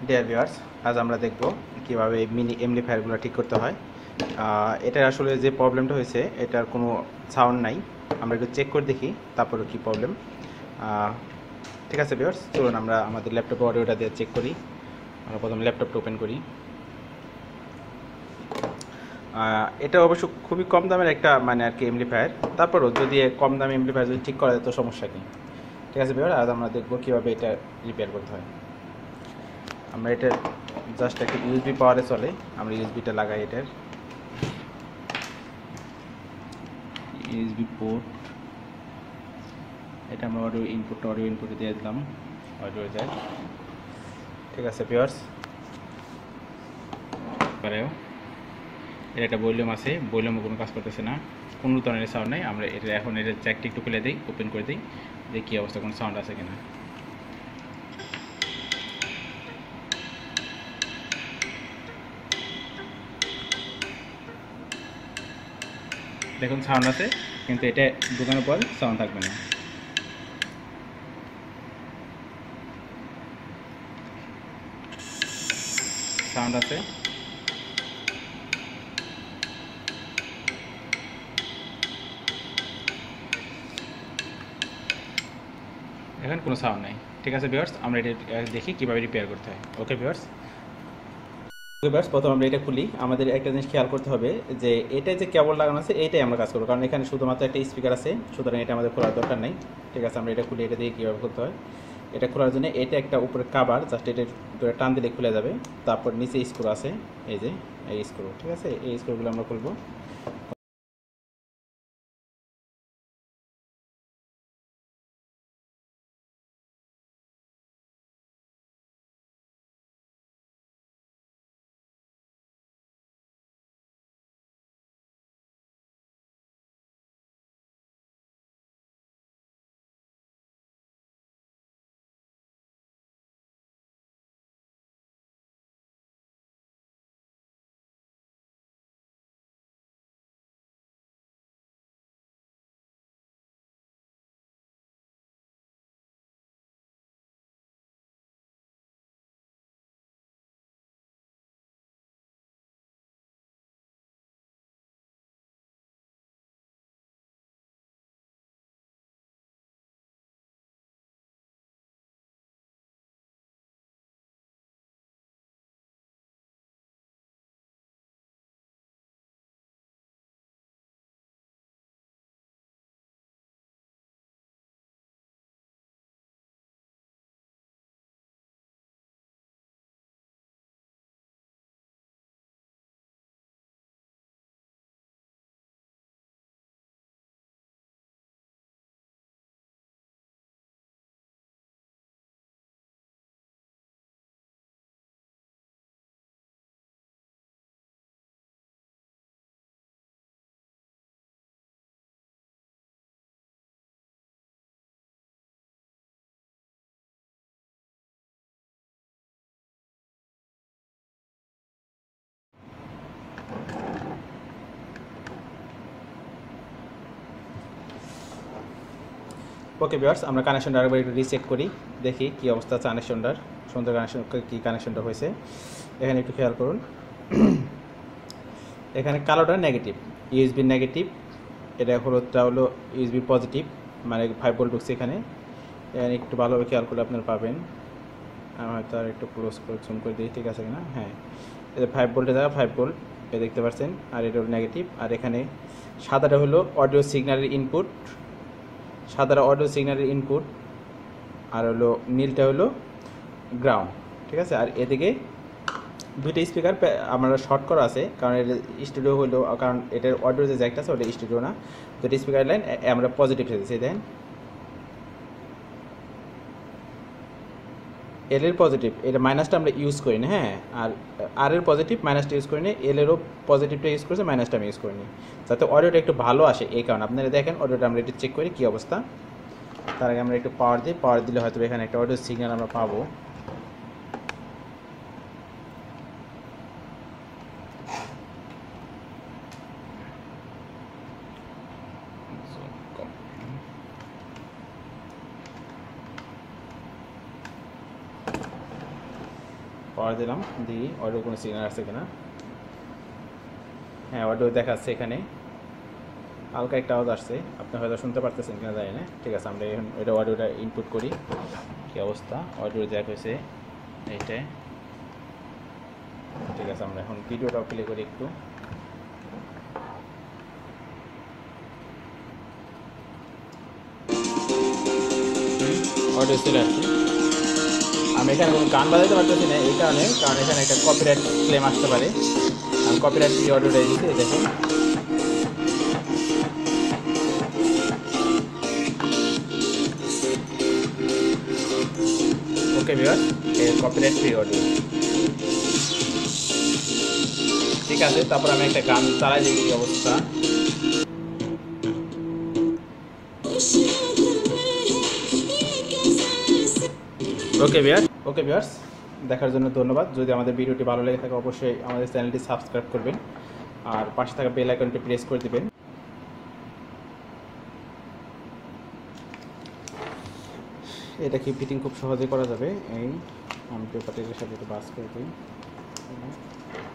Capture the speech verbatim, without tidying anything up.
Dear viewers, আজ আমরা দেখব কিভাবে মিনি এমপ্লিফায়ারগুলো ঠিক করতে হয়। এটা আসলে যে প্রবলেমটা হয়েছে এটার কোনো সাউন্ড নাই। আমরা একটু চেক করে দেখি তারপরে কি প্রবলেম। ঠিক আছে ভিউয়ার্স, চলুন আমরা আমাদের ল্যাপটপে অডিওটা দিয়ে চেক করি। আমরা প্রথমে ল্যাপটপটা ওপেন করি। এটা অবশ্য খুবই কম দামের একটা মানে আর কি এমপ্লিফায়ার। তারপরও যদি কম দামি এমপ্লিফায়ার যদি ঠিক করা যায় তো সমস্যা নেই। ঠিক আছে ভিউয়ার, আজ আমরা দেখব কীভাবে এটা রিপেয়ার করতে হয়। আমরা এটা জাস্ট একটা ইউএসবি পাওয়ারে চলে, আমরা ইউএসবিটা লাগাই। এটার ইউএসবি পোর্ট, এটা আমরা অডিও ইনপুটটা অডিও ইনপুটে দিয়ে দিলাম, অডিও যায়। ঠিক আছে ভিউয়ার্স, পরেও এর একটা ভলিউম আছে, ভলিউমও কোনো কাজ করতেছে না, কোনো ধরনের সাউন্ড নেই। আমরা এটা এখন এটা জ্যাকটি একটু খুলে দিই, ওপেন করে দিই, দেখি কী অবস্থা, কোনো সাউন্ড আছে কিনা। দেখুন সাউন্ড আছে, কিন্তু এটা ঢোকানোর পর সাউন্ড থাকবে না। সাউন্ড আছে, এখন কোনো সাউন্ড নাই। ঠিক আছে ভিউয়ার্স, আমরা এটা দেখি কীভাবে রিপেয়ার করতে হয়। ওকে ভিউয়ার্স, ওকে ভিউয়ার্স, প্রথম আমরা এটা খুলি। আমাদের একটা জিনিস খেয়াল করতে হবে যে এটা যে কেবল লাগানো আছে এইটাই আমরা কাজ করবো, কারণ এখানে শুধুমাত্র একটা স্পিকার আছে, সুতরাং এটা আমাদের খোলার দরকার নেই। ঠিক আছে, আমরা এটা খুলি, এটা দিয়ে কীভাবে করতে হয়। এটা খোলার জন্য এটা একটা উপরে কাভার, জাস্ট এটা ধরে টান দিলে খুলে যাবে। তারপর নিচে স্ক্রু আছে, এই যে এই স্ক্রু। ঠিক আছে, এই স্ক্রুগুলো আমরা খুলবো। ওকে ভিউয়ার্স, আমরা কানেকশনটা আরেকবার একটু রিচেক করি, দেখি কী অবস্থা আছে কানেকশনটার, সুন্দর কানেকশন কী কানেকশনটা হয়েছে। এখানে একটু খেয়াল করুন, এখানে কালোটা নেগেটিভ, ইউএসবি নেগেটিভ, এটা হলুদটা হলো ইউএসবি পজিটিভ, মানে ফাইভ ভোল্ট ঢুকছে এখানে। এখানে একটু ভালোভাবে খেয়াল করলে আপনারা পাবেন। আমি হয়তো আর একটু ক্লোজ করে জুম করে দিই, ঠিক আছে কিনা। হ্যাঁ, এটা ফাইভ ভোল্টের জায়গা ফাইভ ভোল্ট, এ দেখতে পাচ্ছেন। আর এটা হলো নেগেটিভ। আর এখানে সাদাটা হলো অডিও সিগন্যালের ইনপুট, সাদাটা অডিও সিগন্যালের ইনপুট, আর হলো নীলটা হলো গ্রাউন্ড। ঠিক আছে, আর এদিকে দুইটা স্পিকার আমরা শর্ট করা আছে, কারণ এটা স্টুডিও হলো, কারণ এটার অডিও যে জ্যাকটা আছে ওটা স্টুডিও না। দুটো স্পিকার লাইন আমরা পজিটিভ দিয়েছি, দেন এল এর পজিটিভ, এটা মাইনাসটা আমরা ইউজ করি না। হ্যাঁ, আর আর এর পজিটিভ মাইনাসটা ইউজ করি না, এল এরও পজিটিভটা ইউজ করেছে, মাইনাসটা আমি ইউজ করিনি, যাতে অডিওটা একটু ভালো আসে। এই কারণে আপনারা দেখেন অডিওটা আমরা একটু চেক করি কী অবস্থা। তার আগে আমরা একটু পাওয়ার দিই, পাওয়ার দিলে হয়তো এখানে একটা অডিও সিগন্যাল আমরা পাবো। পাওয়ার দিলাম, দিই অডিও কোনো সিগন্যাল আছে কিনা। হ্যাঁ, অডিও দেখাচ্ছে এখানে, হালকা একটা আওয়াজ আসছে, আপনি হয়তো শুনতে পারতেছেন কিনা জানি না। ঠিক আছে, আমরা এখন এটা অডিওটা ইনপুট করি, কী অবস্থা অডিও জ্যাক হয়েছে এইটাই। ঠিক আছে, আমরা এখন ভিডিওটাও প্লে করি একটু। অডিও চলে আসছে। আমি এখানে কোনো গান বাজাতে পারতেছি না এই কারণে, কারণ এখানে একটা কপিরাইট ক্লেম আসতে পারে। আমি কপিরাইট ফ্রি অডিওটা দিচ্ছি, দেখুন। Okay viewers, copyright free audio. ঠিক আছে, তারপর আমি একটা গান চালাই দেখি কি অবস্থা। ওকে ভিউয়ার্স, ওকে ভিউয়ার্স, দেখার জন্য ধন্যবাদ। যদি আমাদের ভিডিওটি ভালো লেগে থাকে অবশ্যই আমাদের চ্যানেলটি সাবস্ক্রাইব করবেন আর পাশে থাকা বেল আইকনটি প্রেস করে দিবেন। এটা কি ফিটিং খুব সহজে করা যাবে। এই আমি পেপারটির সাথে একটু বাস করে দিই।